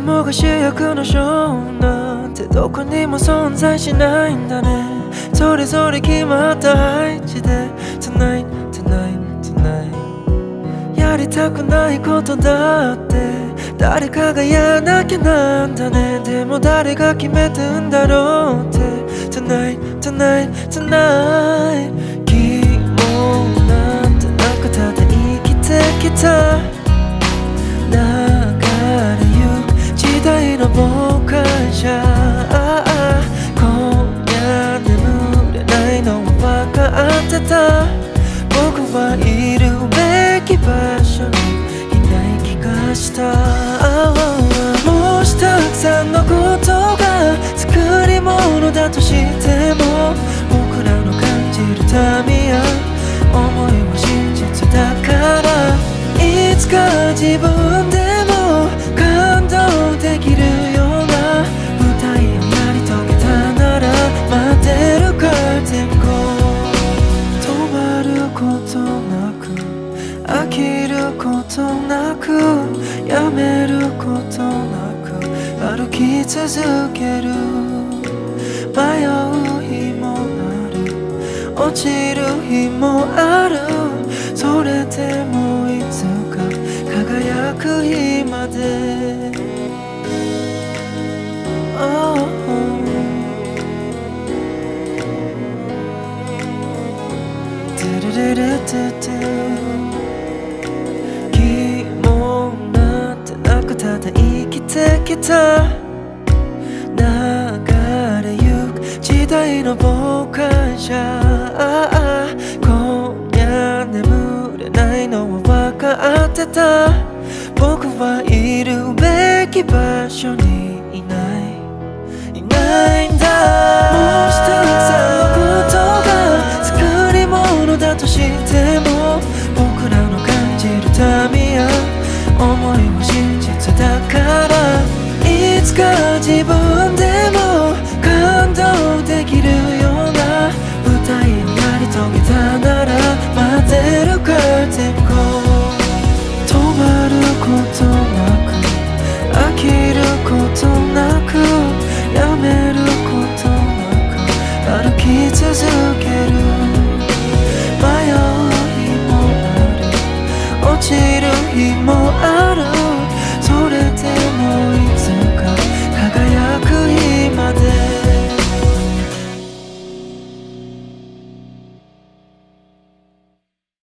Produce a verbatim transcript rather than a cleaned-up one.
もが主役のショーなんてどこにも存在しないんだね。それぞれ決まった配置で Tonight, tonight, tonight やりたくないことだって誰かがやらなきゃなんだね。でも誰が決めてんだろうって Tonight, tonight, tonight 疑問なんてなくただ生きてきた流れゆく時代の傍観者今夜眠れないのは分かってた。僕はいるべき場所にいない気がした。もしたくさんのことが作り物だとしても僕らの感じる民や思いは真実だから、いつか自分でも感動できるような舞台をやり遂げたなら待ってるカーテンコ止まることなく飽きることなくやめることなく歩き続ける。迷う日もある落ちる日もある。それでもいつか輝く日まで、oh、トゥルルルトゥトゥ疑問なんてなくただ生きてきた流れゆく時代の傍観者今夜眠れないのは分かってた。僕はいるべき場所にいないいないんだ。もしたくさんのことが作り物だとしても僕らの感じる民や思いは真実だから、いつか自分でも感動できるような舞台をやり遂げたなら待ってるカーテンコ止まることなく飽きることなくやめることなく歩き続